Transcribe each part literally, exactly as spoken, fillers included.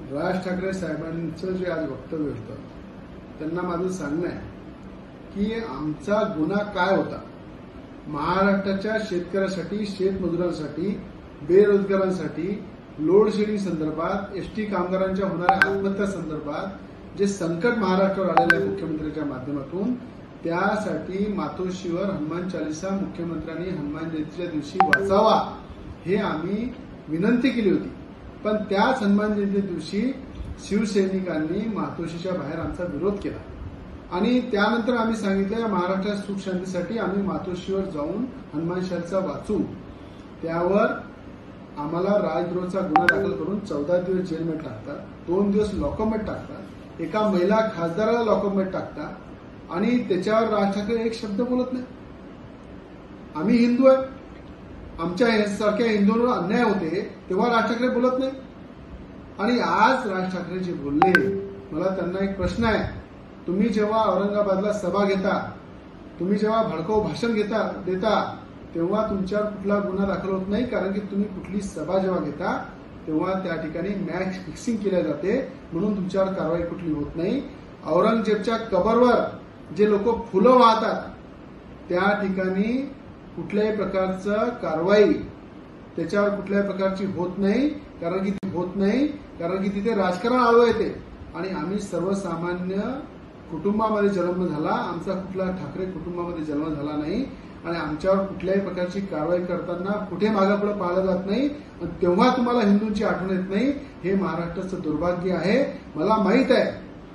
राज ठाकरे साहेबांचं जे आज वक्तव्य होतं त्यांना माझं सांगणं आहे की आमचा गुन्हा काय होता. महाराष्ट्राच्या शेतकऱ्यासाठी, शेतमजुरांसाठी, बेरोजगारांसाठी, लोड शेडिंग संदर्भात, एसटी कामगारांच्या होणाऱ्या आत्महत्या संदर्भात जे संकट महाराष्ट्रावर आलेलं आहे मुख्यमंत्र्यांच्या माध्यमातून, त्यासाठी मातोश्रीवर हनुमान चालिसा मुख्यमंत्र्यांनी हनुमान जयंतीच्या दिवशी वाचावा हे आम्ही विनंती केली होती. पण त्याच हनुमान जयंती दिवशी शिवसैनिकांनी मातोश्रीच्या बाहेर आमचा विरोध केला आणि त्यानंतर आम्ही सांगितलं महाराष्ट्रात सुख शांतीसाठी आम्ही मातोश्रीवर जाऊन हनुमान चालिसा वाचू. त्यावर आम्हाला राजद्रोहाचा गुन्हा दाखल करून चौदा दिवस जेलमध्ये टाकतात, दोन दिवस लॉकअपमध्ये टाकतात, एका महिला खासदाराला लॉकअपमध्ये टाकतात आणि त्याच्यावर राज ठाकरे एक शब्द बोलत नाही. आम्ही हिंदू आहे, आमच्या सारख्या हिंदूंवर अन्याय होते तेव्हा राज ठाकरे बोलत नाही. आणि आज राज ठाकरे जे बोलले, मला त्यांना एक प्रश्न आहे. तुम्ही जेव्हा औरंगाबादला सभा घेता, तुम्ही जेव्हा भडकाऊ भाषण घेता देता तेव्हा तुमच्यावर कुठला गुन्हा दाखल होत नाही, कारण की तुम्ही कुठली सभा जेव्हा घेता तेव्हा त्या ठिकाणी मॅच फिक्सिंग केल्या जाते, म्हणून तुमच्यावर कारवाई कुठली होत नाही. औरंगजेबच्या कबरवर जे लोक फुलं वाहतात त्या ठिकाणी कुठल्याही प्रकारचं कारवाई त्याच्यावर कुठल्याही प्रकारची होत नाही, कारण की ती होत नाही कारण की तिथे राजकारण आळवं येते. आणि आम्ही सर्वसामान्य कुटुंबामध्ये जन्म झाला, आमचा कुठला ठाकरे कुटुंबामध्ये जन्म झाला नाही आणि आमच्यावर कुठल्याही प्रकारची कारवाई करताना कुठे मागापुढे पाहिलं जात नाही. तेव्हा तुम्हाला हिंदूंची आठवण येत नाही, हे महाराष्ट्राचं दुर्भाग्य आहे. मला माहित आहे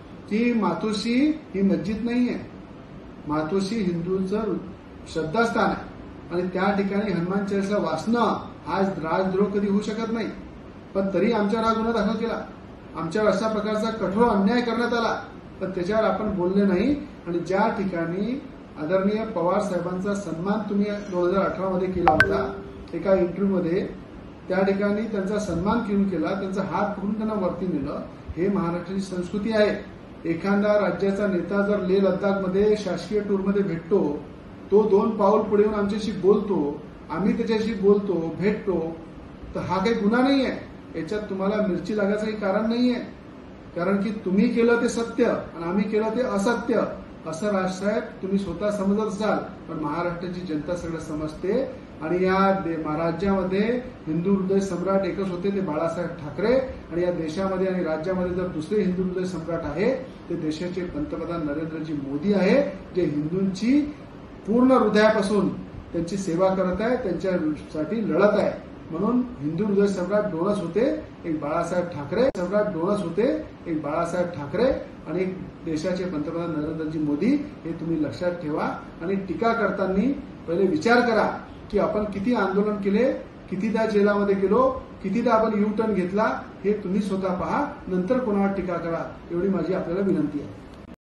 की मातोश्री ही मस्जिद नाहीये, मातोश्री हिंदूंचं श्रद्धास्थान आहे आणि त्या ठिकाणी हनुमान चालिसा वाचणं हा राजद्रोह कधी होऊ शकत नाही. पण तरी आमच्यावर हा गुन्हा दाखल केला, आमच्यावर अशा प्रकारचा कठोर अन्याय करण्यात आला, पण त्याच्यावर आपण बोलले नाही. आणि ज्या ठिकाणी आदरणीय पवार साहेबांचा सन्मान तुम्ही दोन हजार अठरा मध्ये केला होता एका इंटरव्ह्यूमध्ये, त्या ठिकाणी त्यांचा सन्मान केऊन केला, त्यांचा हात पकडून त्यांना वरती नेलं. हे महाराष्ट्राची संस्कृती आहे. एखादा राज्याचा नेता जर लेह लद्दाखमध्ये शासकीय टूरमध्ये भेटतो, तो दोन पाऊल पुढे येऊन आमच्याशी बोलतो, आम्ही त्याच्याशी बोलतो, भेटतो, तर हा काही गुन्हा नाहीये. याच्यात तुम्हाला मिरची लागायचं काही कारण नाहीये, कारण की तुम्ही केलं ते सत्य आणि आम्ही केलं ते असत्य असं राजसाहेब तुम्ही स्वतः समजत असाल, पण महाराष्ट्राची जनता सगळं समजते. आणि या राज्यामध्ये हिंदू हृदय सम्राट एकच होते, ते बाळासाहेब ठाकरे. आणि या देशामध्ये आणि राज्यामध्ये जर दुसरे हिंदू हृदय सम्राट आहे ते देशाचे पंतप्रधान नरेंद्रजी मोदी आहे, जे हिंदूंची पूर्ण हृदयापासून त्यांची सेवा करत आहे, त्यांच्यासाठी लढत आहे. म्हणून हिंदू हृदय सम्राट दोनच होते, एक बाळासाहेब ठाकरे सम्राट दोनच होते, एक बाळासाहेब ठाकरे आणि एक देशाचे पंतप्रधान नरेंद्रजी मोदी. हे तुम्ही लक्षात ठेवा. आणि टीका करताना पहिले विचार करा की आपण किती आंदोलन केले, कितीदा जेलामध्ये गेलो, कितीदा आपण यू टर्न घेतला, हे तुम्ही स्वतः पहा, नंतर कोणावर टीका करा. एवढी माझी आपल्याला विनंती आहे.